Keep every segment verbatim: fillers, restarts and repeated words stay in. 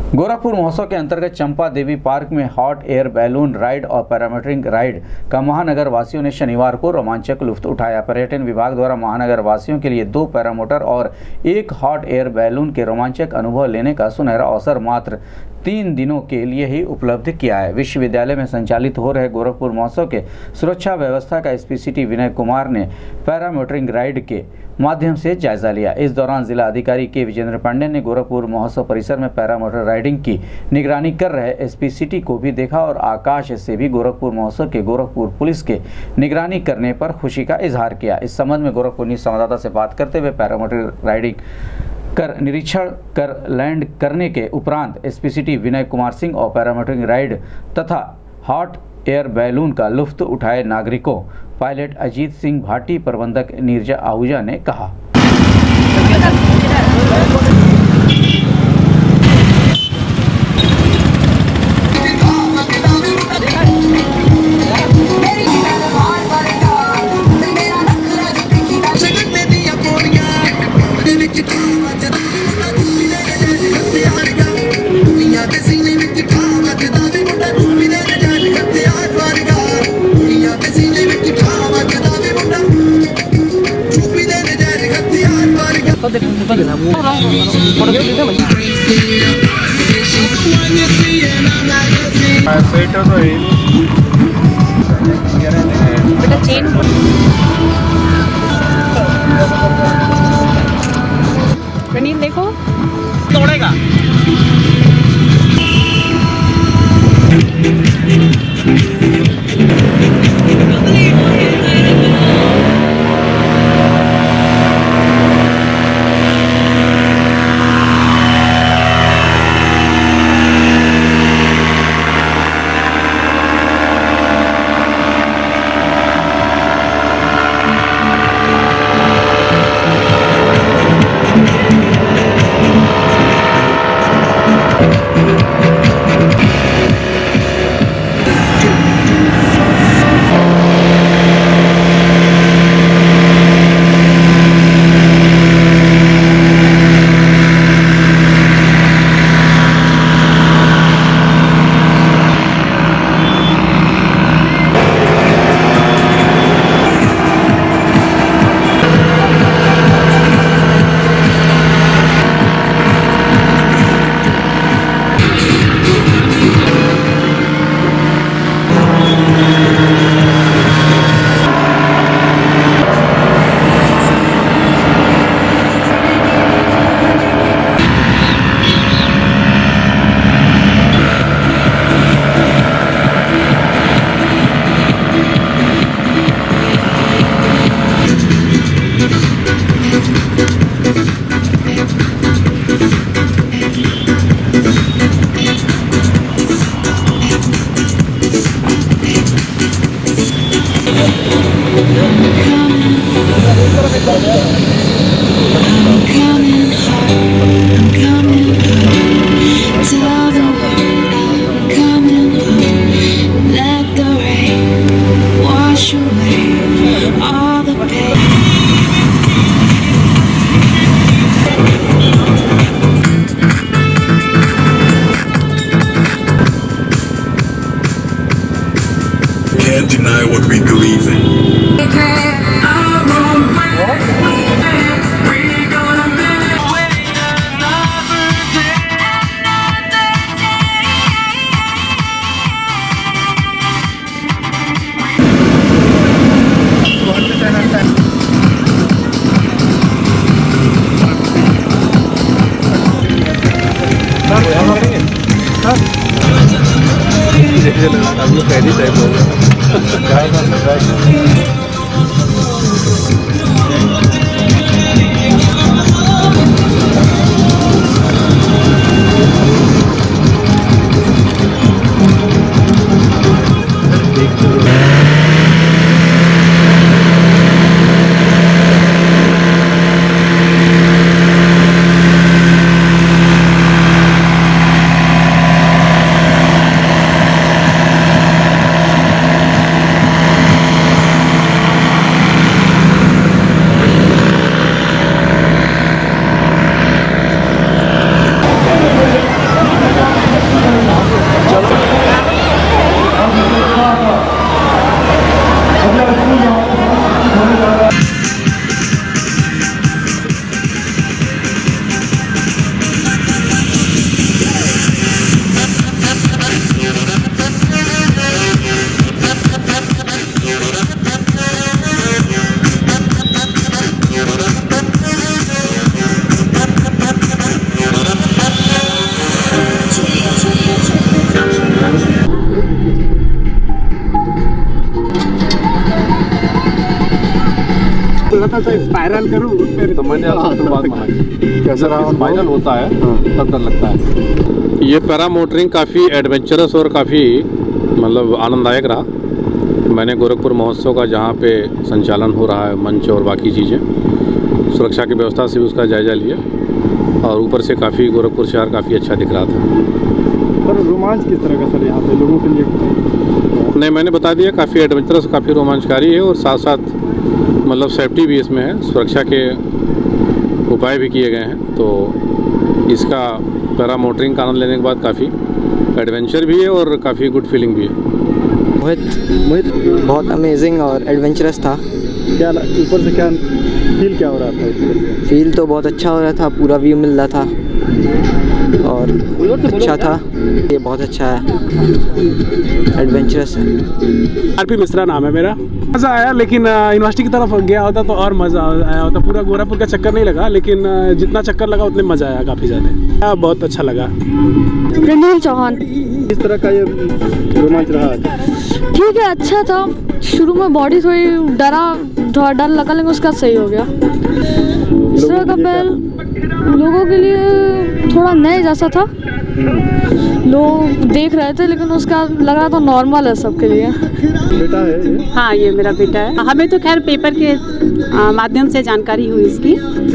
गोरखपुर महोत्सव के अंतर्गत चंपा देवी पार्क में हॉट एयर बैलून राइड और पैरामीटरिंग राइड का महानगर वासियों ने शनिवार को रोमांचक लुत्फ उठाया। पर्यटन विभाग द्वारा महानगर वासियों के लिए दो पैरामोटर और एक हॉट एयर बैलून के रोमांचक अनुभव लेने का सुनहरा अवसर मात्र तीन दिनों के लिए ही उपलब्ध किया है। विश्वविद्यालय में संचालित हो रहे गोरखपुर महोत्सव के सुरक्षा व्यवस्था का एसपी सिटी विनय कुमार ने पैरामीटरिंग राइड के माध्यम से जायजा लिया। इस दौरान जिला अधिकारी के विजेंद्र पांडे ने गोरखपुर महोत्सव परिसर में पैरामोटर राइडिंग की निगरानी कर रहे एसपी सिटी को भी देखा और आकाश से भी गोरखपुर महोत्सव के गोरखपुर पुलिस के निगरानी करने पर खुशी का इजहार किया। इस संबंध में गोरखपुर न्यूज संवाददाता से बात करते हुए पैरामोटर राइडिंग कर निरीक्षण कर लैंड करने के उपरांत एसपी सिटी विनय कुमार सिंह और पैरामीटरिंग राइड तथा हॉट एयर बैलून का लुत्फ उठाए नागरिकों पायलट अजीत सिंह भाटी, प्रबंधक नीरजा आहूजा ने कहा। बेटा चेन प्रणीत देखो तोड़ेगा। Can't deny what we believe in. Aku kredit saya boleh. Jangan sampai. थोड़ा सा स्पाइरल करूँ फिर तो मैंने आपसे बात मानी। कैसा रहा? स्पाइरल होता है तब डर लगता है। ये पैरा मोटरिंग काफ़ी एडवेंचरस और काफ़ी मतलब आनंददायक रहा। मैंने गोरखपुर महोत्सव का जहाँ पे संचालन हो रहा है मंच और बाकी चीज़ें सुरक्षा की व्यवस्था से भी उसका जायज़ा लिया और ऊपर से काफ़ी गोरखपुर शहर काफ़ी अच्छा दिख रहा था। सर रोमांच किस तरह का सर यहाँ पे लोगों के लिए? नहीं, मैंने बता दिया काफ़ी एडवेंचरस काफ़ी रोमांचकारी है और साथ साथ मतलब सेफ्टी भी इसमें है, सुरक्षा के उपाय भी किए गए हैं। तो इसका पैरा मोटरिंग का आनंद लेने के बाद काफ़ी एडवेंचर भी है और काफ़ी गुड फीलिंग भी है। मोहित मोहित बहुत अमेजिंग और एडवेंचरस था। क्या ऊपर से क्या फील क्या हो रहा था? फील तो बहुत अच्छा हो रहा था, पूरा व्यू मिल रहा था और अच्छा था। ये बहुत अच्छा है, एडवेंचरस है। आरपी मिश्रा नाम है मेरा। मज़ा आया, लेकिन यूनिवर्सिटी की तरफ गया होता तो और मज़ा आया होता। पूरा गोरखपुर का चक्कर नहीं लगा, लेकिन जितना चक्कर लगा उतने मज़ा आया काफ़ी ज़्यादा। बहुत अच्छा लगा। प्रनील चौहान। किस तरह का ये रोमांच रहा? ठीक है, अच्छा था। शुरू में बॉडी थोड़ी डरा थोड़ा डर लगा, लेकिन उसका सही हो गया। इस तरह का पहल लोगों के लिए थोड़ा नए जैसा था। लोग देख रहे थे, लेकिन उसका लग रहा था नॉर्मल है सबके लिए। बेटा है ये? हाँ, ये मेरा बेटा है। हमें तो खैर पेपर के आ, माध्यम से जानकारी हुई इसकी,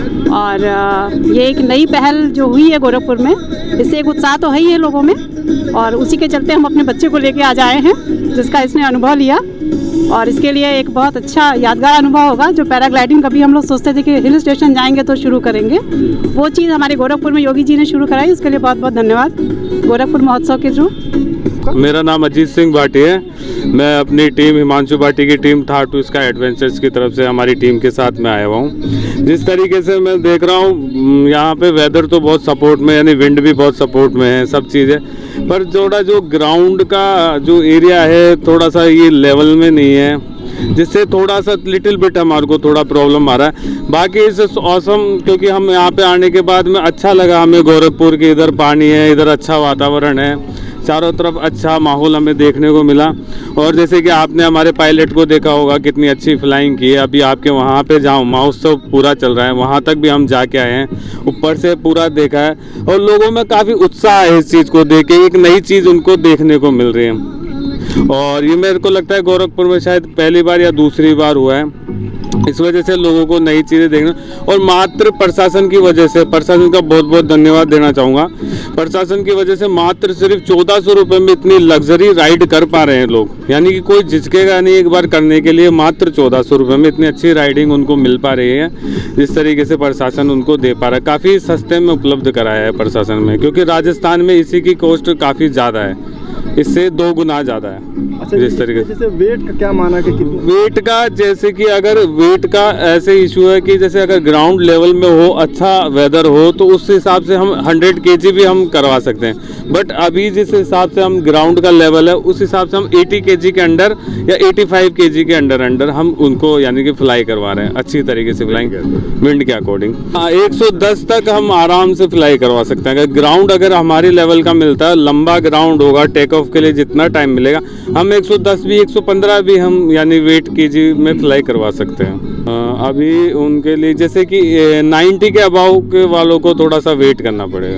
और आ, ये एक नई पहल जो हुई है गोरखपुर में, इससे एक उत्साह तो है ही है लोगों में, और उसी के चलते हम अपने बच्चे को लेके आज आए हैं, जिसका इसने अनुभव लिया। और इसके लिए एक बहुत अच्छा यादगार अनुभव होगा। जो पैराग्लाइडिंग कभी हम लोग सोचते थे कि हिल स्टेशन जाएंगे तो शुरू करेंगे, वो चीज़ हमारे गोरखपुर में योगी जी ने शुरू कराई। उसके लिए बहुत बहुत धन्यवाद गोरखपुर महोत्सव के थ्रू। मेरा नाम अजीत सिंह भाटी है। मैं अपनी टीम हिमांशु भाटी की टीम था टू स्काई एडवेंचर्स की तरफ से हमारी टीम के साथ में आया हुआ हूँ। जिस तरीके से मैं देख रहा हूँ यहाँ पे वेदर तो बहुत सपोर्ट में, यानी विंड भी बहुत सपोर्ट में है, सब चीज़ें, पर थोड़ा जो ग्राउंड का जो एरिया है थोड़ा सा ये लेवल में नहीं है, जिससे थोड़ा सा लिटिल बिट हमारे को थोड़ा प्रॉब्लम आ रहा है। बाकी इस ऑसम, क्योंकि हम यहाँ पे आने के बाद में अच्छा लगा हमें गोरखपुर के, इधर पानी है, इधर अच्छा वातावरण है, चारों तरफ अच्छा माहौल हमें देखने को मिला। और जैसे कि आपने हमारे पायलट को देखा होगा कितनी अच्छी फ्लाइंग की है। अभी आपके वहाँ पे जाऊँ, महोत्सव पूरा चल रहा है, वहाँ तक भी हम जाके आए हैं, ऊपर से पूरा देखा है और लोगों में काफ़ी उत्साह है इस चीज़ को देख के, एक नई चीज़ उनको देखने को मिल रही है। और ये मेरे को लगता है गोरखपुर में शायद पहली बार या दूसरी बार हुआ है। इस वजह से लोगों को नई चीज़ें देखना, और मात्र प्रशासन की वजह से, प्रशासन का बहुत बहुत धन्यवाद देना चाहूँगा। प्रशासन की वजह से मात्र सिर्फ चौदह सौ रुपये में इतनी लग्जरी राइड कर पा रहे हैं लोग, यानी कि कोई झिझकेगा नहीं एक बार करने के लिए। मात्र चौदह सौ रुपये में इतनी अच्छी राइडिंग उनको मिल पा रही है, जिस तरीके से प्रशासन उनको दे पा रहा है। काफ़ी सस्ते में उपलब्ध कराया है प्रशासन में, क्योंकि राजस्थान में इसी की कॉस्ट काफ़ी ज़्यादा है, इससे दो गुना ज़्यादा है। अच्छा, जिस तरीके से जैसे वेट का क्या माना कि वेट का, जैसे कि अगर वेट का ऐसे इशू है कि जैसे अगर ग्राउंड लेवल में हो, अच्छा वेदर हो, तो उस हिसाब से हम हंड्रेड केजी भी हम करवा सकते हैं। बट अभी जिस हिसाब से हम ग्राउंड का लेवल है उस हिसाब से हम अस्सी केजी के अंडर या पचासी केजी के अंडर अंडर हम उनको यानी कि फ्लाई करवा रहे हैं अच्छी तरीके से, फ्लाइंग विंड के अकॉर्डिंग। हाँ, एक सौ दस तक हम आराम से फ्लाई करवा सकते हैं। अगर ग्राउंड अगर हमारी लेवल का मिलता है, लंबा ग्राउंड होगा, टेक ऑफ के लिए जितना टाइम मिलेगा, हम एक सौ दस भी एक सौ पंद्रह भी हम यानी वेट केजी में फ्लाई करवा सकते हैं। आ, अभी उनके लिए जैसे कि नब्बे के अबाव के वालों को थोड़ा सा वेट करना पड़ेगा,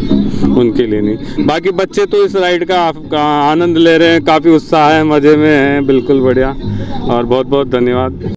उनके लिए नहीं। बाकी बच्चे तो इस राइड का, का आनंद ले रहे हैं, काफ़ी उत्साह है, मज़े में हैं, बिल्कुल बढ़िया, और बहुत बहुत धन्यवाद।